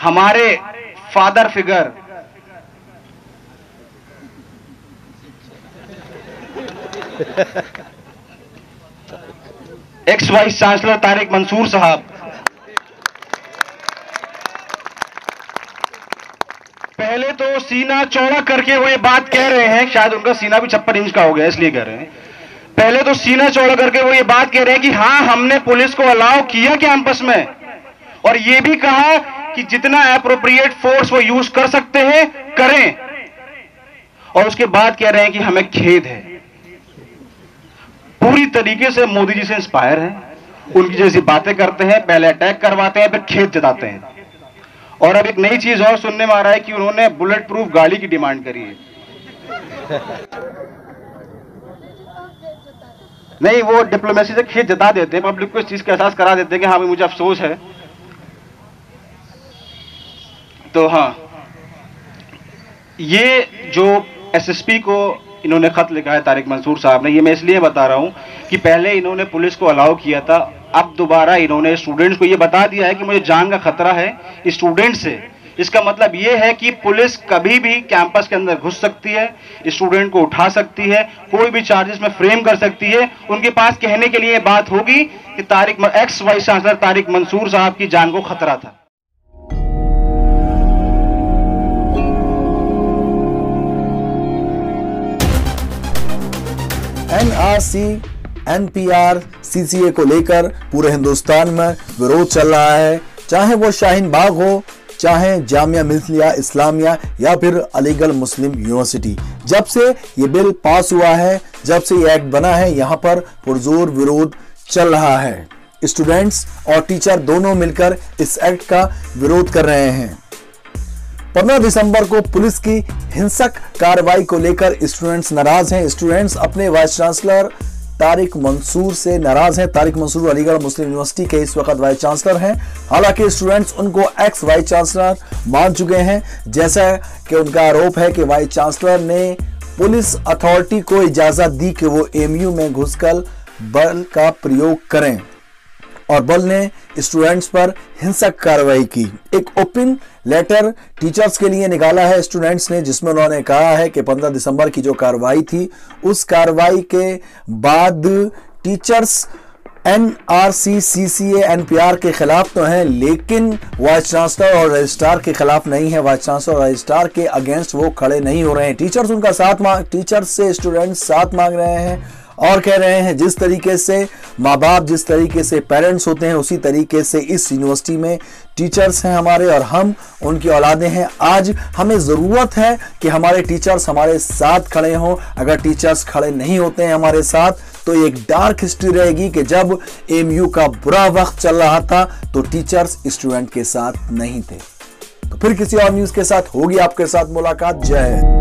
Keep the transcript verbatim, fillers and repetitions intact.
हमारे father figure ex vice chancellor Tariq Mansoor साहब पहले तो सीना चौड़ा करके वो ये बात कह रहे हैं, शायद उनका सीना भी छप्पन इंच का हो गया इसलिए कह रहे हैं। पहले तो सीना चौड़ा करके वो ये बात कह रहे हैं कि हाँ हमने पुलिस को अलाउ किया कैंपस में, और ये भी कहा कि जितना एप्रोप्रिएट फोर्स वो यूज कर सकते हैं करें, और उसके बाद कह रहे हैं कि हमें खेद है। पूरी तरीके से मोदी जी से इंस्पायर है, उनकी जैसी बातें करते हैं, पहले अटैक करवाते हैं फिर खेद जताते हैं। और अब एक नई चीज और सुनने में आ रहा है कि उन्होंने बुलेट प्रूफ गाड़ी की डिमांड करी है। नहीं, वो डिप्लोमेसी से खेद जता देते हैं, पब्लिक को इस चीज का एहसास करा देते हैं कि हाँ भाई मुझे अफसोस है। तो हाँ, ये जो एसएसपी को इन्होंने खत लिखा है तारिक मंसूर साहब ने, ये मैं इसलिए बता रहा हूं कि पहले इन्होंने पुलिस को अलाउ किया था, अब दोबारा इन्होंने स्टूडेंट्स को ये बता दिया है कि मुझे जान का खतरा है स्टूडेंट से। इसका मतलब ये है कि पुलिस कभी भी कैंपस के अंदर घुस सकती है, स्टूडेंट को उठा सकती है, कोई भी चार्जेस में फ्रेम कर सकती है। उनके पास कहने के लिए बात होगी कि Tariq ex vice chancellor Tariq Mansoor साहब की जान को खतरा था। N R C, N P R, C A A को लेकर पूरे हिंदुस्तान में विरोध चल रहा है, चाहे वो शाहीन बाग हो, चाहे जामिया मिल्लिया इस्लामिया या फिर अलीगढ़ मुस्लिम यूनिवर्सिटी। जब से ये बिल पास हुआ है, जब से ये एक्ट बना है, यहाँ पर पुरजोर विरोध चल रहा है। स्टूडेंट्स और टीचर दोनों मिलकर इस एक्ट का विरोध कर रहे हैं। पंद्रह दिसंबर को पुलिस की हिंसक कार्रवाई को लेकर स्टूडेंट्स नाराज हैं। स्टूडेंट्स अपने वाइस चांसलर तारिक मंसूर से नाराज हैं। तारिक मंसूर अलीगढ़ मुस्लिम यूनिवर्सिटी के इस वक्त वाइस चांसलर हैं। हालांकि स्टूडेंट्स उनको एक्स वाइस चांसलर मान चुके हैं, जैसा कि उनका आरोप है कि वाइस चांसलर ने पुलिस अथॉरिटी को इजाजत दी कि वो ए एम यू में घुसकर बल का प्रयोग करें, और बल ने स्टूडेंट्स पर हिंसक कार्रवाई की। एक ओपन लेटर टीचर्स के लिए निकाला है स्टूडेंट्स ने, जिसमें उन्होंने कहा है कि पंद्रह दिसंबर की जो कार्रवाई थी, उस कार्रवाई के बाद teachers N R C, C A A, N P R के खिलाफ तो हैं, लेकिन वाइस चांसलर और रजिस्ट्रार के खिलाफ नहीं है। वाइस चांसलर और रजिस्ट्रार के अगेंस्ट वो खड़े नहीं हो रहे हैं। टीचर्स उनका साथ मांग टीचर्स से स्टूडेंट्स साथ मांग रहे हैं और कह रहे हैं जिस तरीके से माँ बाप, जिस तरीके से पेरेंट्स होते हैं, उसी तरीके से इस यूनिवर्सिटी में टीचर्स हैं हमारे, और हम उनकी औलादें हैं। आज हमें ज़रूरत है कि हमारे टीचर्स हमारे साथ खड़े हों। अगर टीचर्स खड़े नहीं होते हैं हमारे साथ, तो एक डार्क हिस्ट्री रहेगी कि जब ए एम यू का बुरा वक्त चल रहा था तो टीचर्स स्टूडेंट के साथ नहीं थे। तो फिर किसी और न्यूज़ के साथ होगी आपके साथ मुलाकात। जय हिंद।